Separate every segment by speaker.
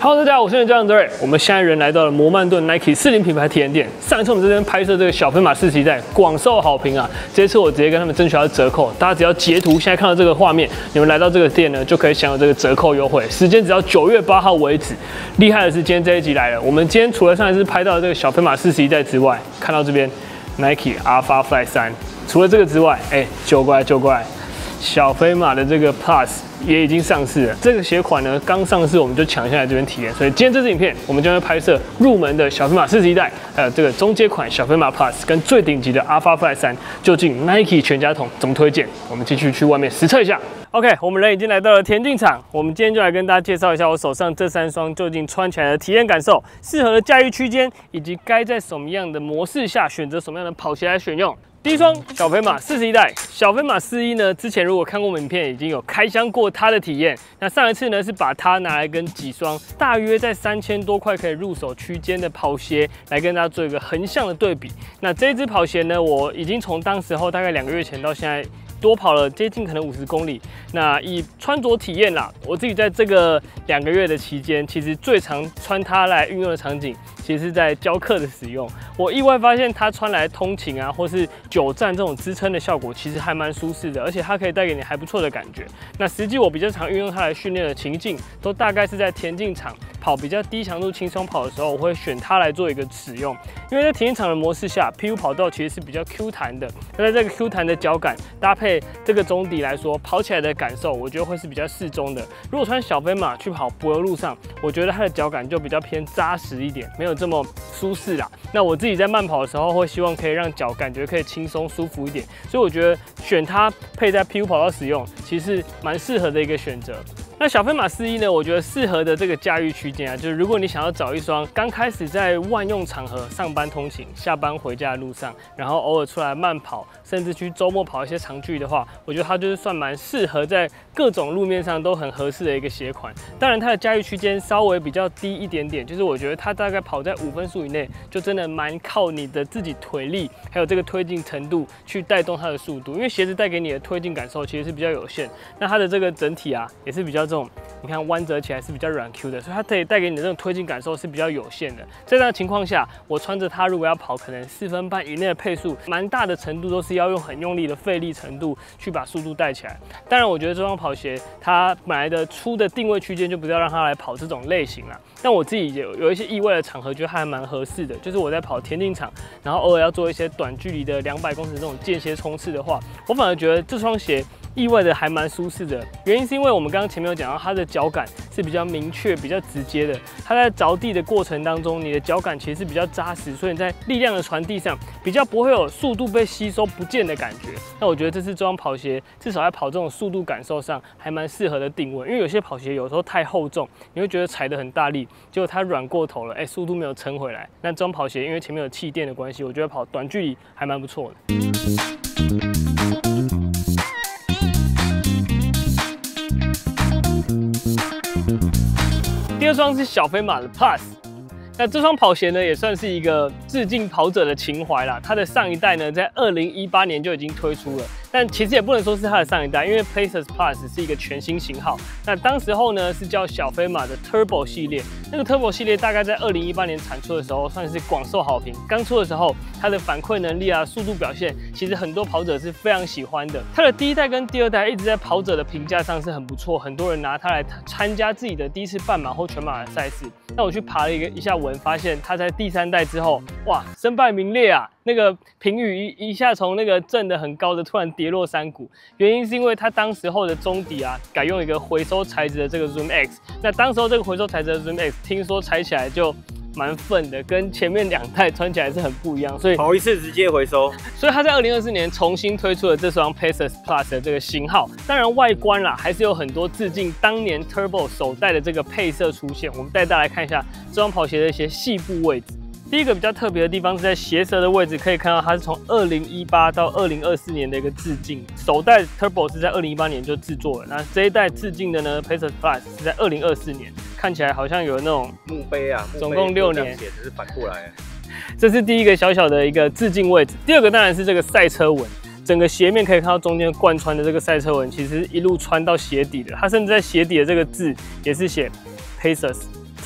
Speaker 1: Hello， 大家好，我是教练Dre。我们现在人来到了摩曼顿 Nike 40品牌体验店。上一次我们这边拍摄这个小飞马4期代，广受好评啊。这次我直接跟他们争取到折扣，大家只要截图，现在看到这个画面，你们来到这个店呢，就可以享有这个折扣优惠。时间只要9月8号为止。厉害的是今天这一集来了，我们今天除了上一次拍到这个小飞马4期代之外，看到这边 Nike Alpha Fly 3，除了这个之外，就过来，小飞马的这个 Plus。也已经上市了，这个鞋款呢刚上市，我们就抢下来这边体验。所以今天这支影片，我们将会拍摄入门的小飞马4期代，还有这个中阶款小飞马 Plus 跟最顶级的 Alpha Fly 3，究竟 Nike 全家桶怎么推荐？我们继续去外面实测一下。OK， 我们人已经来到了田径场，我们今天就来跟大家介绍一下我手上这3双究竟穿起来的体验感受，适合的驾驭区间，以及该在什么样的模式下选择什么样的跑鞋来选用。第一双小飞马4期代，小飞马41呢，之前如果看过我们影片，已经有开箱过它的体验。那上一次呢，是把它拿来跟几双大约在3000多块可以入手区间的跑鞋来跟大家做一个横向的对比。那这一支跑鞋呢，我已经从当时候大概2个月前到现在，多跑了接近可能50公里。那以穿着体验啦，我自己在这个2个月的期间，其实最常穿它来运用的场景，其实是在教课的使用。我意外发现它穿来通勤啊，或是久站这种支撑的效果，其实还蛮舒适的，而且它可以带给你还不错的感觉。那实际我比较常运用它来训练的情境，都大概是在田径场跑比较低强度轻松跑的时候，我会选它来做一个使用。因为在田径场的模式下 ，PU 跑道其实是比较 Q 弹的，那在这个 Q 弹的脚感搭配这个中底来说，跑起来的感受，我觉得会是比较适中的。如果穿小飞马去跑柏油路上，我觉得它的脚感就比较偏扎实一点，没有这么舒适啦。那我自己在慢跑的时候，会希望可以让脚感觉可以轻松舒服一点，所以我觉得选它配在 PU 跑道使用，其实蛮适合的一个选择。那小飞马41呢，我觉得适合的这个驾驭区间啊，就是如果你想要找一双刚开始在万用场合上班通勤、下班回家的路上，然后偶尔出来慢跑，甚至去周末跑一些长距离的话，我觉得它就是算蛮适合在各种路面上都很合适的一个鞋款。当然，它的驾驭区间稍微比较低一点点，就是我觉得它大概跑在5分数以内，就真的蛮靠你的自己腿力还有这个推进程度去带动它的速度，因为鞋子带给你的推进感受其实是比较有限。那它的这个整体啊，也是比较这种，你看弯折起来是比较软 Q 的，所以它可以带给你的这种推进感受是比较有限的。在这样的情况下，我穿着它如果要跑可能4分半以内的配速，蛮大的程度都是要用很用力的费力程度去把速度带起来。当然，我觉得这双跑鞋它本来的出的定位区间就不是要让它来跑这种类型啦。但我自己有一些意外的场合，觉得它还蛮合适的，就是我在跑田径场，然后偶尔要做一些短距离的200公尺这种间歇冲刺的话，我反而觉得这双鞋意外的还蛮舒适的。原因是因为我们刚刚前面有讲到，它的脚感是比较明确、比较直接的。它在着地的过程当中，你的脚感其实是比较扎实，所以你在力量的传递上比较不会有速度被吸收不见的感觉。那我觉得这是这双跑鞋至少在跑这种速度感受上还蛮适合的定位。因为有些跑鞋有时候太厚重，你会觉得踩得很大力，结果它软过头了，速度没有撑回来。那这双跑鞋因为前面有气垫的关系，我觉得跑短距离还蛮不错的。第二双是小飞马的 Plus， 那这双跑鞋呢也算是一个致敬跑者的情怀啦。它的上一代呢在2018年就已经推出了，但其实也不能说是它的上一代，因为 Pacers Plus 是一个全新型号。那当时候呢是叫小飞马的 Turbo 系列，那个 Turbo 系列大概在2018年产出的时候算是广受好评。刚出的时候，它的反馈能力啊、速度表现，其实很多跑者是非常喜欢的。它的第1代跟第2代一直在跑者的评价上是很不错，很多人拿它来参加自己的第1次半马或全马的赛事。那我去爬了一下文，发现它在第3代之后，哇，身败名裂啊！那个评语一下从那个正的很高的突然跌落山谷，原因是因为它当时候的中底啊改用一个回收材质的这个 Zoom X， 那当时候这个回收材质的 Zoom X 听说踩起来就蛮愤的，跟前面2代穿起来是很不一样，所以
Speaker 2: 跑一次直接回收。
Speaker 1: 所以它在2024年重新推出了这双 Pacers Plus 的这个型号。当然外观啦，还是有很多致敬当年 Turbo 首代的这个配色出现。我们带大家来看一下这双跑鞋的一些细部位置。第一个比较特别的地方是在鞋舌的位置，可以看到它是从2018到2024年的一个致敬。首代 Turbo 是在2018年就制作了，那这一代致敬的呢 Pacers Plus 是在2024年，看起来好像有那种
Speaker 2: 墓碑啊，
Speaker 1: 总共6年，
Speaker 2: 写只是反过来。
Speaker 1: 这是第一个小小的一个致敬位置。第二个当然是这个赛车纹。整个鞋面可以看到中间贯穿的这个赛车纹，其实一路穿到鞋底的。它甚至在鞋底的这个字也是写 Pacers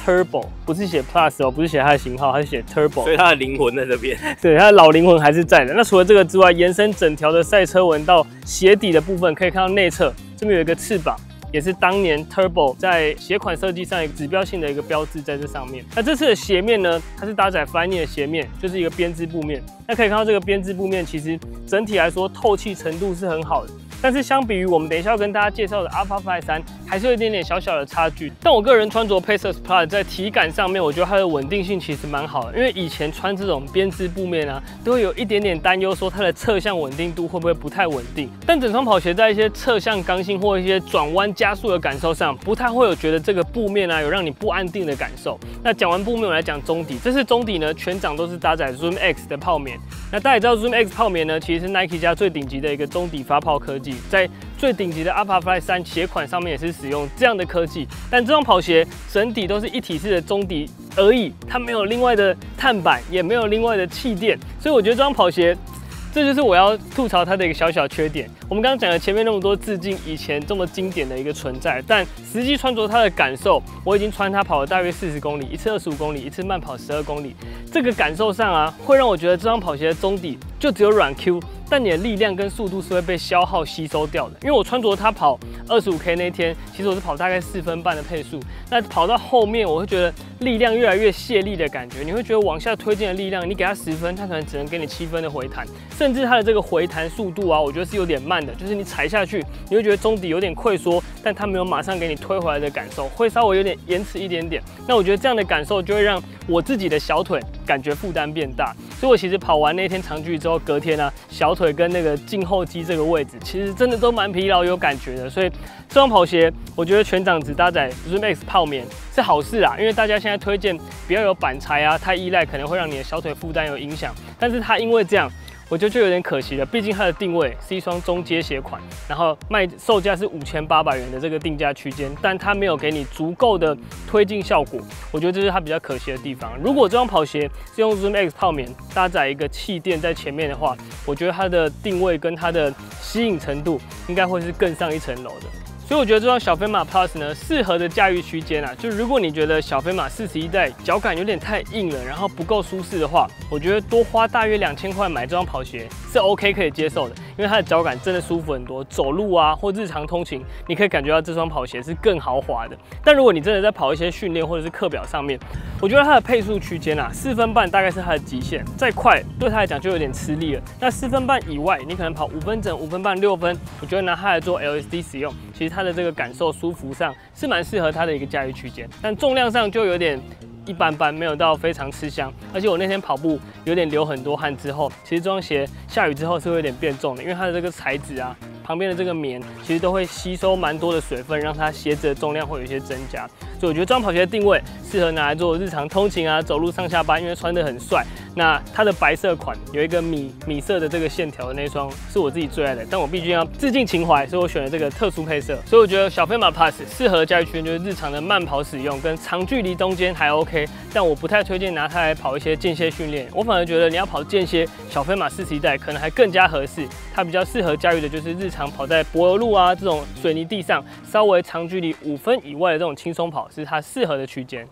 Speaker 1: Turbo， 不是写 Plus 哦，不是写它的型号，它是写 Turbo，
Speaker 2: 所以它的灵魂在这边。
Speaker 1: 对，它的老灵魂还是在的。那除了这个之外，延伸整条的赛车纹到鞋底的部分，可以看到内侧这边有一个翅膀。也是当年 Turbo 在鞋款设计上一个指标性的一个标志在这上面。那这次的鞋面呢，它是搭载 Flyknit 的鞋面，就是一个编织布面。那可以看到这个编织布面其实整体来说透气程度是很好的，但是相比于我们等一下要跟大家介绍的 Alphafly 3，还是有一点点小小的差距。但我个人穿着 Pacers Plus 在体感上面，我觉得它的稳定性其实蛮好的，因为以前穿这种编织布面啊，都会有一点点担忧，说它的侧向稳定度会不会不太稳定。但整双跑鞋在一些侧向刚性或一些转弯加速的感受上，不太会有觉得这个布面啊有让你不安定的感受。那讲完布面，我来讲中底。这次中底呢，全掌都是搭载 Zoom X 的泡棉。那大家也知道 Zoom X 泡棉呢，其实是 Nike 家最顶级的一个中底发泡科技，在最顶级的 Alphafly 3鞋款上面也是使用这样的科技。但这双跑鞋整体都是一体式的中底而已，它没有另外的碳板，也没有另外的气垫，所以我觉得这双跑鞋，这就是我要吐槽它的一个小小缺点。我们刚刚讲了前面那么多致敬以前这么经典的一个存在，但实际穿着它的感受，我已经穿它跑了大约40公里，一次25公里，一次慢跑12公里。这个感受上啊，会让我觉得这双跑鞋的中底就只有软 Q， 但你的力量跟速度是会被消耗吸收掉的。因为我穿着它跑25K 那天，其实我是跑大概4分半的配速，那跑到后面我会觉得力量越来越泄力的感觉，你会觉得往下推进的力量，你给它10分，它可能只能给你7分的回弹，甚至它的这个回弹速度啊，我觉得是有点慢的，就是你踩下去，你会觉得中底有点溃缩，但它没有马上给你推回来的感受，会稍微有点延迟一点点。那我觉得这样的感受就会让我自己的小腿感觉负担变大，所以我其实跑完那天长距离之后，隔天啊，小腿跟那个胫后肌这个位置，其实真的都蛮疲劳有感觉的。所以这双跑鞋，我觉得全掌只搭载 Zoom X 泡棉是好事啊，因为大家现在推荐不要有板材啊，太依赖可能会让你的小腿负担有影响。但是它因为这样，我觉得就有点可惜了，毕竟它的定位是一双中阶鞋款，然后售价是5800元的这个定价区间，但它没有给你足够的推进效果，我觉得这是它比较可惜的地方。如果这双跑鞋是用 Zoom X 泡棉搭载一个气垫在前面的话，我觉得它的定位跟它的吸引程度应该会是更上一层楼的。所以我觉得这双小飞马 Plus 呢，适合的驾驭区间啊，就是如果你觉得小飞马41代脚感有点太硬了，然后不够舒适的话，我觉得多花大约2000块买这双跑鞋是 OK 可以接受的，因为它的脚感真的舒服很多，走路啊或日常通勤，你可以感觉到这双跑鞋是更豪华的。但如果你真的在跑一些训练或者是课表上面，我觉得它的配速区间啊，4分半大概是它的极限，再快对它来讲就有点吃力了。那4分半以外，你可能跑5分整、5分半、6分，我觉得拿它来做 LSD 使用，其实它的这个感受舒服上是蛮适合它的一个驾驭区间，但重量上就有点一般般，没有到非常吃香。而且我那天跑步有点流很多汗之后，其实这双鞋下雨之后是会有点变重的，因为它的这个材质啊，旁边的这个棉其实都会吸收蛮多的水分，让它鞋子的重量会有一些增加。所以我觉得这双跑鞋的定位适合拿来做日常通勤啊，走路上下班，因为穿得很帅。那它的白色款有一个米色的这个线条的那双是我自己最爱的，但我必须要致敬情怀，所以我选了这个特殊配色。所以我觉得小飞马 Plus 适合驾驭区间就是日常的慢跑使用，跟长距离中间还 OK， 但我不太推荐拿它来跑一些间歇训练。我反而觉得你要跑间歇，小飞马41代可能还更加合适。它比较适合驾驭的就是日常跑在柏油路啊这种水泥地上，稍微长距离5分以外的这种轻松跑是它适合的区间。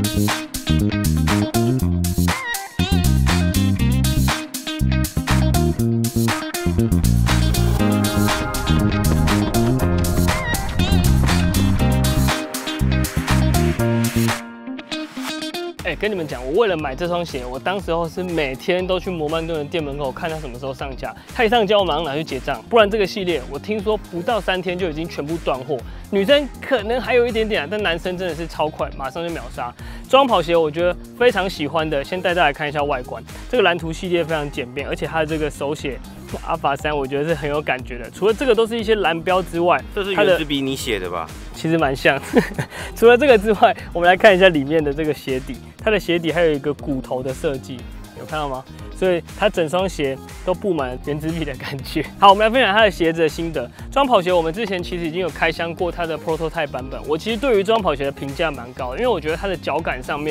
Speaker 1: 跟你们讲，我为了买这双鞋，我当时候是每天都去摩曼顿的店门口看它什么时候上架，它一上架我马上拿去结账，不然这个系列我听说不到3天就已经全部断货。女生可能还有一点点啊，但男生真的是超快，马上就秒杀。这双跑鞋我觉得非常喜欢的，先带大家来看一下外观。这个蓝图系列非常简便，而且它的这个手写Alpha 3，我觉得是很有感觉的。除了这个都是一些蓝标之外，
Speaker 2: 这是原子笔你写的吧？
Speaker 1: 其实蛮像。除了这个之外，我们来看一下里面的这个鞋底，它的鞋底还有一个骨头的设计，有看到吗？所以它整双鞋都布满了原子笔的感觉。好，我们来分享它的鞋子的心得。这双跑鞋我们之前其实已经有开箱过它的 prototype 版本，我其实对于这双跑鞋的评价蛮高的，因为我觉得它的脚感上面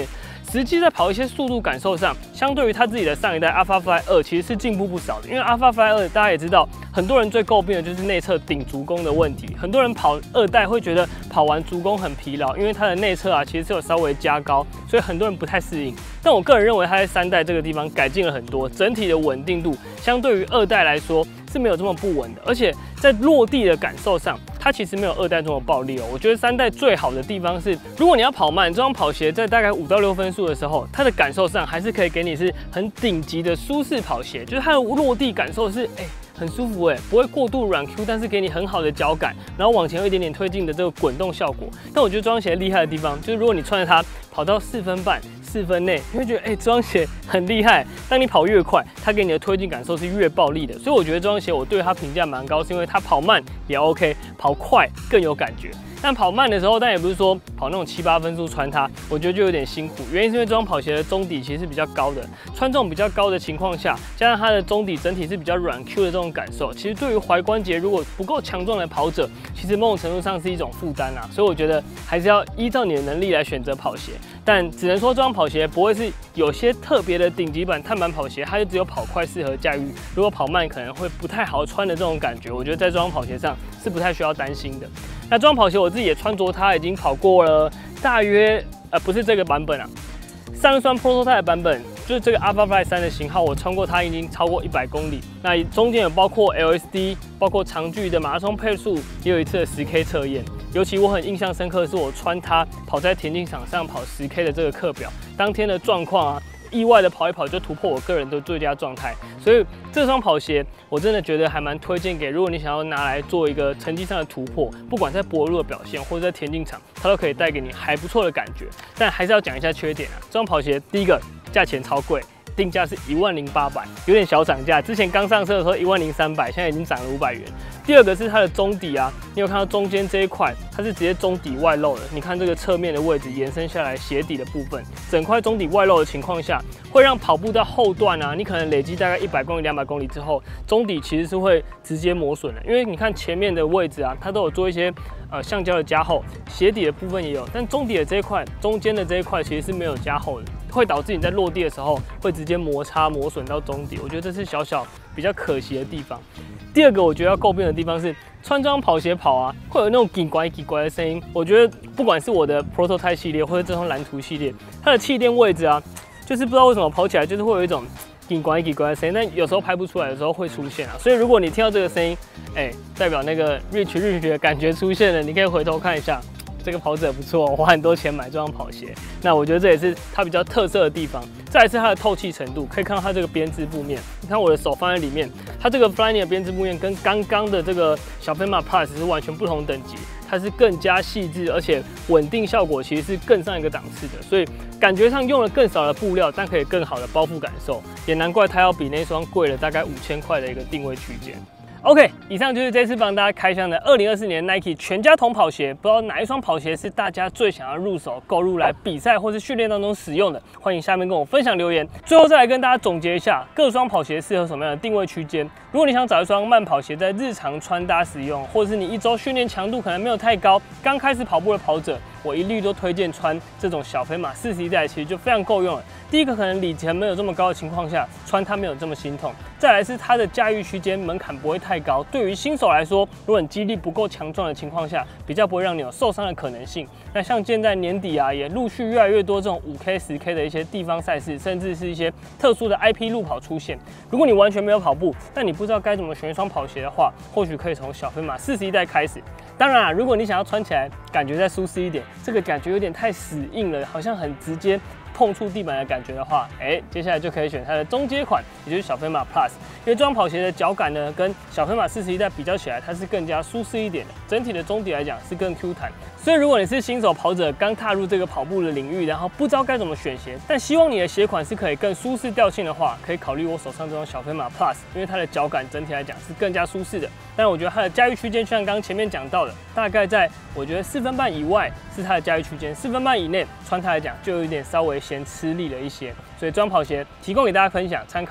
Speaker 1: 实际在跑一些速度感受上，相对于它自己的上一代 Alphafly 2，其实是进步不少的。因为 Alphafly 2大家也知道，很多人最诟病的就是内侧顶足弓的问题。很多人跑2代会觉得跑完足弓很疲劳，因为它的内侧其实是有稍微加高，所以很多人不太适应。但我个人认为它在3代这个地方改进了很多，整体的稳定度相对于2代来说是没有这么不稳的，而且在落地的感受上，它其实没有2代这么暴力哦。我觉得3代最好的地方是，如果你要跑慢，这双跑鞋在大概5到6分速的时候，它的感受上还是可以给你是很顶级的舒适跑鞋，就是它的落地感受是很舒服不会过度软 Q， 但是给你很好的脚感，然后往前有一点点推进的这个滚动效果。但我觉得这双鞋厉害的地方，就是如果你穿着它跑到4分半、4分内，你会觉得这双鞋很厉害。当你跑越快，它给你的推进感受是越暴力的。所以我觉得这双鞋我对它评价蛮高，是因为它跑慢也 OK， 跑快更有感觉。但跑慢的时候，但也不是说跑那种7、8分速穿它，我觉得就有点辛苦。原因是因为这双跑鞋的中底其实是比较高的，穿这种比较高的情况下，加上它的中底整体是比较软 Q 的这种感受，其实对于踝关节如果不够强壮的跑者，其实某种程度上是一种负担所以我觉得还是要依照你的能力来选择跑鞋。但只能说这双跑鞋不会是有些特别的顶级版碳板跑鞋，它就只有跑快适合驾驭，如果跑慢可能会不太好穿的这种感觉，我觉得在这双跑鞋上是不太需要担心的。那这双跑鞋我自己也穿着它，已经跑过了大约不是这个版本上双 Prototype 的版本，就是这个 Alphafly 3的型号，我穿过它已经超过100公里。那中间有包括 LSD， 包括长距的马拉松配速，也有一次的10K 测验。尤其我很印象深刻的是，我穿它跑在田径场上跑10K 的这个课表，当天的状况意外的跑一跑就突破我个人的最佳状态，所以这双跑鞋我真的觉得还蛮推荐给如果你想要拿来做一个成绩上的突破，不管在柏路的表现或者在田径场，它都可以带给你还不错的感觉。但还是要讲一下缺点这双跑鞋第一个价钱超贵。定价是10800，有点小涨价。之前刚上车的时候10300，现在已经涨了500元。第二个是它的中底你有看到中间这一块，它是直接中底外露的。你看这个侧面的位置延伸下来鞋底的部分，整块中底外露的情况下，会让跑步到后段你可能累积大概100公里、200公里之后，中底其实是会直接磨损的。因为你看前面的位置它都有做一些橡胶的加厚，鞋底的部分也有，但中底的这一块、中间的这一块其实是没有加厚的。会导致你在落地的时候会直接摩擦磨损到中底，我觉得这是小小比较可惜的地方。第二个我觉得要诟病的地方是，穿这双跑鞋跑会有那种叽拐叽拐的声音。我觉得不管是我的 Prototype 系列或者这双蓝图系列，它的气垫位置就是不知道为什么跑起来就是会有一种叽拐叽拐的声音，但有时候拍不出来，有时候会出现所以如果你听到这个声音，代表那个 Rich 的感觉出现了，你可以回头看一下。这个跑者不错，花很多钱买这双跑鞋，那我觉得这也是它比较特色的地方。再来是它的透气程度，可以看到它这个编织布面，你看我的手放在里面，它这个 Flyknit 的编织布面跟刚刚的这个小飞马 Plus 是完全不同等级，它是更加细致，而且稳定效果其实是更上一个档次的，所以感觉上用了更少的布料，但可以更好的包覆感受，也难怪它要比那双贵了大概5000块的一个定位区间。OK， 以上就是这次帮大家开箱的2024年 Nike 全家桶跑鞋。不知道哪一双跑鞋是大家最想要入手购入来比赛或是训练当中使用的，欢迎下面跟我分享留言。最后再来跟大家总结一下各双跑鞋适合什么样的定位区间。如果你想找一双慢跑鞋在日常穿搭使用，或者是你一周训练强度可能没有太高，刚开始跑步的跑者，我一律都推荐穿这种小飞马41代，其实就非常够用了。第一个可能里程没有这么高的情况下，穿它没有这么心痛。再来是它的驾驭区间门槛不会太高，对于新手来说，如果你肌力不够强壮的情况下，比较不会让你有受伤的可能性。那像现在年底也陆续越来越多这种5K、10K 的一些地方赛事，甚至是一些特殊的 IP 路跑出现。如果你完全没有跑步，但你不知道该怎么选一双跑鞋的话，或许可以从小飞马41代开始。当然如果你想要穿起来感觉再舒适一点，这个感觉有点太死硬了，好像很直接碰触地板的感觉的话，接下来就可以选它的中阶款，也就是小飞马 Plus。因为这双跑鞋的脚感呢，跟小飞马41代比较起来，它是更加舒适一点的，整体的中底来讲是更 Q 弹。所以如果你是新手跑者，刚踏入这个跑步的领域，然后不知道该怎么选鞋，但希望你的鞋款是可以更舒适调性的话，可以考虑我手上这双小飞马 Plus， 因为它的脚感整体来讲是更加舒适的。但我觉得它的驾驭区间，就像刚刚前面讲到的，大概在我觉得4分半以外是它的驾驭区间，4分半以内穿它来讲就有一点稍微嫌吃力了一些。所以这双跑鞋提供给大家分享参考。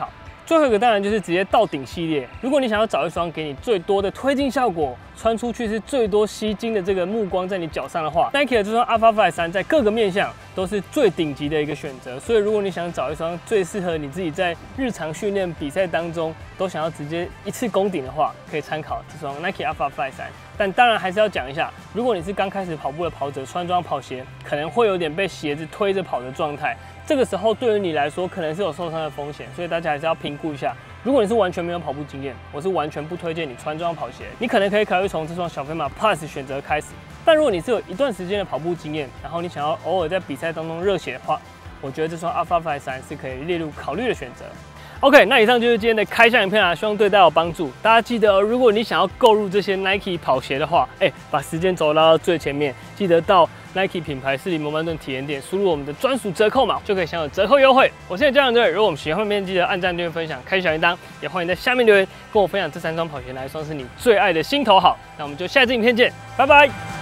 Speaker 1: 最后一个当然就是直接到顶系列。如果你想要找一双给你最多的推进效果，穿出去是最多吸睛的这个目光在你脚上的话 ，Nike 的这双 Alpha Fly 3在各个面向都是最顶级的一个选择。所以如果你想找一双最适合你自己在日常训练比赛当中都想要直接一次攻顶的话，可以参考这双 Nike Alpha Fly 3。但当然还是要讲一下，如果你是刚开始跑步的跑者，穿这双跑鞋可能会有点被鞋子推着跑的状态。这个时候对于你来说可能是有受伤的风险，所以大家还是要评估一下。如果你是完全没有跑步经验，我是完全不推荐你穿这双跑鞋。你可能可以考虑从这双小飞马 Plus 选择开始。但如果你是有一段时间的跑步经验，然后你想要偶尔在比赛当中热血的话，我觉得这双 Alpha Fly 3是可以列入考虑的选择。OK， 那以上就是今天的开箱影片啦，希望对大家有帮助。大家记得如果你想要购入这些 Nike 跑鞋的话，把时间轴拉到最前面，记得到 Nike 品牌士林摩曼顿体验店，输入我们的专属折扣码，就可以享有折扣优惠。我是家长队，如果我们喜欢影片，记得按赞、订阅、分享、开小铃铛，也欢迎在下面留言跟我分享这3双跑鞋哪一双是你最爱的心头好。那我们就下支影片见，拜拜。